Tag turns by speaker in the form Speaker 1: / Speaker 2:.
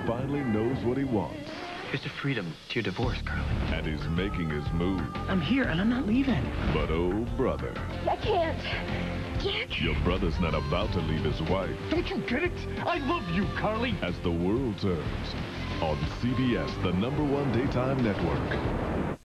Speaker 1: finally knows what he wants.
Speaker 2: Here's the freedom to your divorce, Carly.
Speaker 1: And he's making his move.
Speaker 2: I'm here, and I'm not leaving.
Speaker 1: But oh, brother.
Speaker 3: I can't. Jack?
Speaker 1: Your brother's not about to leave his wife.
Speaker 4: Don't you get it? I love you, Carly.
Speaker 1: As the world turns on CBS, the #1 daytime network.